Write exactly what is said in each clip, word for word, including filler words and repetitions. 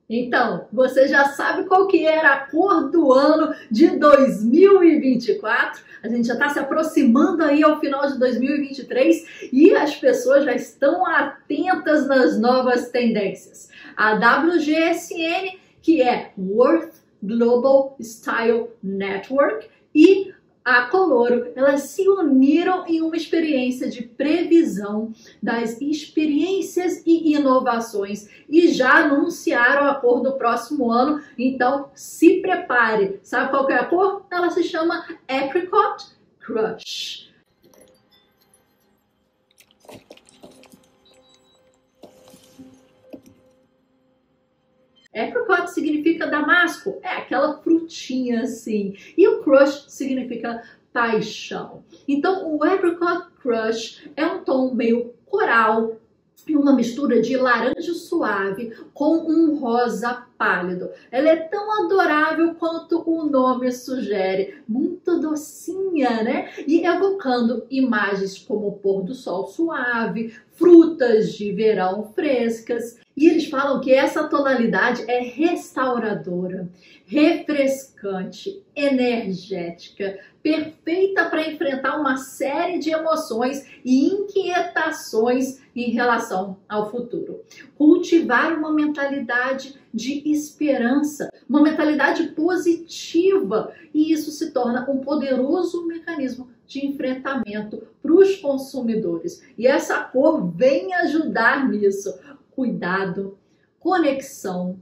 Então, você já sabe qual que era a cor do ano de dois mil e vinte e quatro? A gente já está se aproximando aí ao final de dois mil e vinte e três e as pessoas já estão atentas nas novas tendências. A W G S N, que é World Global Style Network, e a Coloro, elas se uniram em uma experiência de previsão das experiências e inovações e já anunciaram a cor do próximo ano, então se prepare. Sabe qual que é a cor? Ela se chama Apricot Crush. Apricot significa damasco, é aquela frutinha assim. E o crush significa paixão. Então o Apricot Crush é um tom meio coral, uma mistura de laranja suave com um rosa pálido. Ela é tão adorável quanto o nome sugere, muito docinha, né? E evocando imagens como o pôr do sol suave, frutas de verão frescas. E eles falam que essa tonalidade é restauradora, refrescante, energética, perfeita para enfrentar uma série de emoções e inquietações em relação ao futuro. Cultivar uma mentalidade de esperança, uma mentalidade positiva, e isso se torna um poderoso mecanismo de enfrentamento para os consumidores. E essa cor vem ajudar nisso. Cuidado, conexão,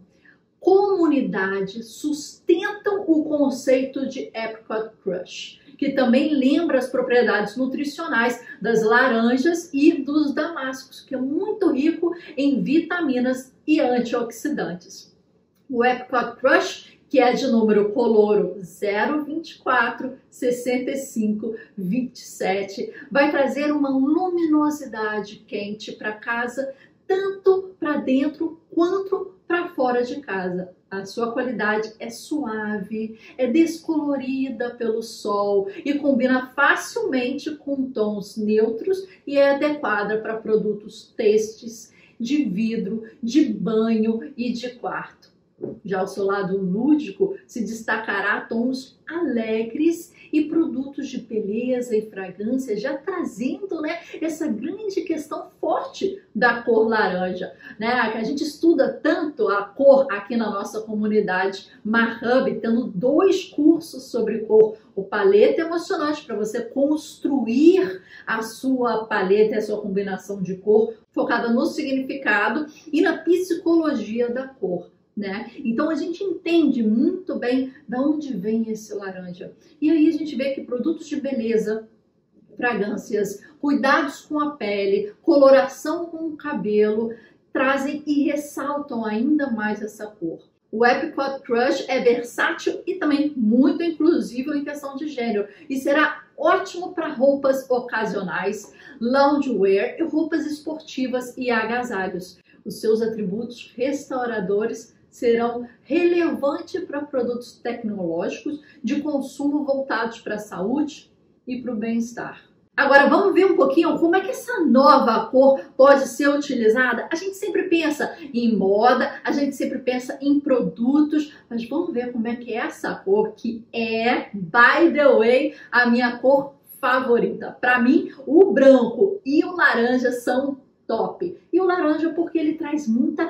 comunidade sustentam o conceito de Apricot Crush, que também lembra as propriedades nutricionais das laranjas e dos damascos, que é muito rico em vitaminas e antioxidantes. O Apricot Crush, que é de número Coloro zero vinte e quatro, sessenta e cinco, vinte e sete, vai trazer uma luminosidade quente para casa, tanto para dentro quanto para fora de casa. A sua qualidade é suave, é descolorida pelo sol e combina facilmente com tons neutros e é adequada para produtos têxteis, de vidro, de banho e de quarto. Já o seu lado lúdico se destacará tons alegres e produtos de beleza e fragrância, já trazendo, né, essa grande questão forte da cor laranja, né, que a gente estuda tanto a cor aqui na nossa comunidade Marhub, tendo dois cursos sobre cor, o paleta emocionante para você construir a sua paleta e a sua combinação de cor, focada no significado e na psicologia da cor. Né? Então a gente entende muito bem de onde vem esse laranja. E aí a gente vê que produtos de beleza, fragrâncias, cuidados com a pele, coloração com o cabelo, trazem e ressaltam ainda mais essa cor. O Apricot Crush é versátil e também muito inclusivo em questão de gênero e será ótimo para roupas ocasionais, loungewear e roupas esportivas e agasalhos. Os seus atributos restauradores serão relevantes para produtos tecnológicos de consumo voltados para a saúde e para o bem-estar. Agora vamos ver um pouquinho como é que essa nova cor pode ser utilizada. A gente sempre pensa em moda, a gente sempre pensa em produtos, mas vamos ver como é que é essa cor, que é, by the way, a minha cor favorita. Para mim, o branco e o laranja são top. E o laranja porque ele traz muita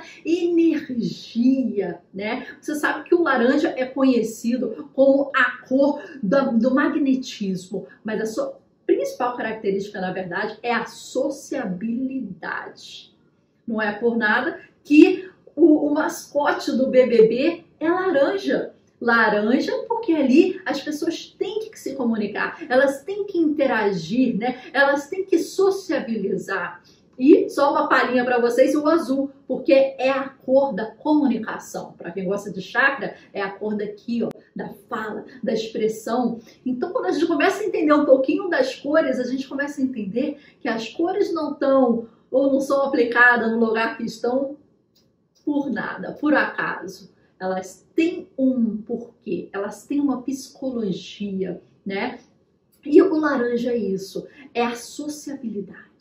energia, né? Você sabe que o laranja é conhecido como a cor do, do magnetismo, mas a sua principal característica, na verdade, é a sociabilidade. Não é por nada que o, o mascote do B B B é laranja. Laranja porque ali as pessoas têm que se comunicar, elas têm que interagir, né? Elas têm que sociabilizar. E só uma palhinha para vocês, o azul, porque é a cor da comunicação. Para quem gosta de chakra, é a cor daqui, ó, da fala, da expressão. Então, quando a gente começa a entender um pouquinho das cores, a gente começa a entender que as cores não estão ou não são aplicadas no lugar que estão por nada, por acaso. Elas têm um porquê, elas têm uma psicologia, né? E o laranja é isso, é a sociabilidade.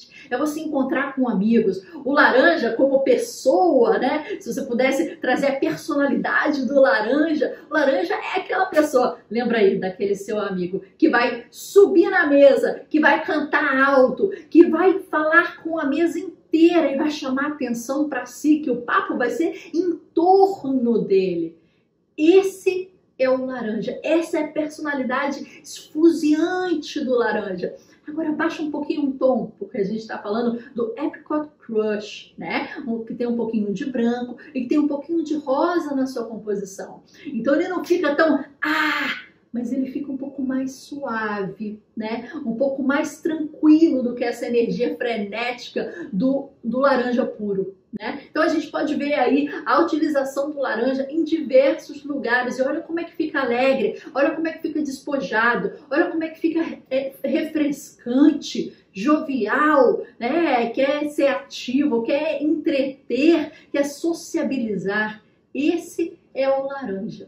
É você encontrar com amigos. O laranja como pessoa, né? Se você pudesse trazer a personalidade do laranja, o laranja é aquela pessoa, lembra aí daquele seu amigo, que vai subir na mesa, que vai cantar alto, que vai falar com a mesa inteira e vai chamar atenção para si, que o papo vai ser em torno dele. Esse é o laranja, essa é a personalidade esfuziante do laranja. Agora baixa um pouquinho o tom, porque a gente está falando do Apricot Crush, né? Que tem um pouquinho de branco e que tem um pouquinho de rosa na sua composição. Então ele não fica tão ah, mas ele fica um pouco mais suave, né? Um pouco mais tranquilo do que essa energia frenética do, do laranja puro, né? Então a gente pode ver aí a utilização do laranja em diversos lugares. E olha como é que fica alegre, olha como é que fica despojado, olha como é que fica refrescante, jovial, né? Quer ser ativo, quer entreter, quer sociabilizar. Esse é o laranja.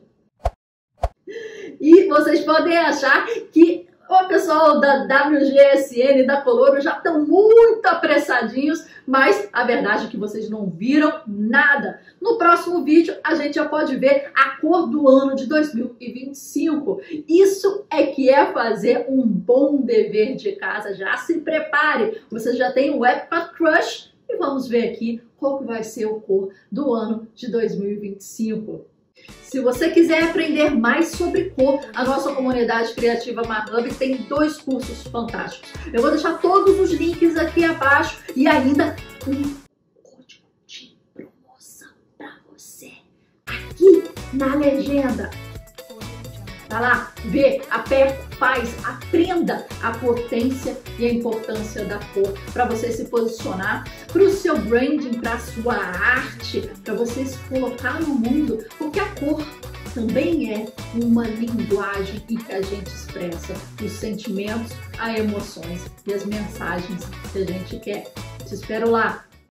E vocês podem achar que o pessoal da W G S N, da Coloro, já estão muito apressadinhos, mas a verdade é que vocês não viram nada. No próximo vídeo a gente já pode ver a cor do ano de dois mil e vinte e cinco. Isso é que é fazer um bom dever de casa. Já se prepare, você já tem o Apricot Crush e vamos ver aqui qual que vai ser a cor do ano de dois mil e vinte e cinco. Se você quiser aprender mais sobre cor, a nossa comunidade criativa Marhub tem dois cursos fantásticos. Eu vou deixar todos os links aqui abaixo e ainda um código de promoção para você aqui na legenda. Vai lá, vê, aperta, faz, aprenda a potência e a importância da cor para você se posicionar, para o seu branding, para a sua arte, para você se colocar no mundo, porque a cor também é uma linguagem em que a gente expressa os sentimentos, as emoções e as mensagens que a gente quer. Te espero lá!